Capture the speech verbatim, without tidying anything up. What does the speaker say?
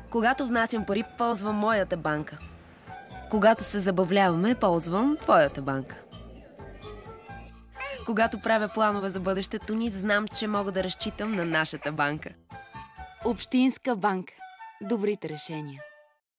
Когато внасям пари, ползвам моята банка. Когато се забавляваме, ползвам твоята банка. Когато правя планове за бъдещето ни, знам, че мога да разчитам на нашата банка. Общинска банка. Добрите решения.